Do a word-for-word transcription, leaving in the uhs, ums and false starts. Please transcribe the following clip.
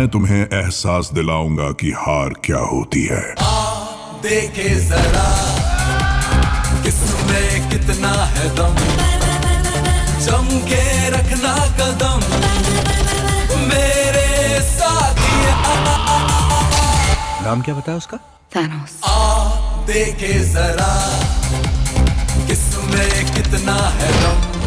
मैं तुम्हें एहसास दिलाऊंगा कि हार क्या होती है। आ देखे जरा किसमें कितना है दम, जम के रखना कदम मेरे साथिया। नाम क्या बताया उसका? थानोस। आ देखे जरा किसमें कितना है दम,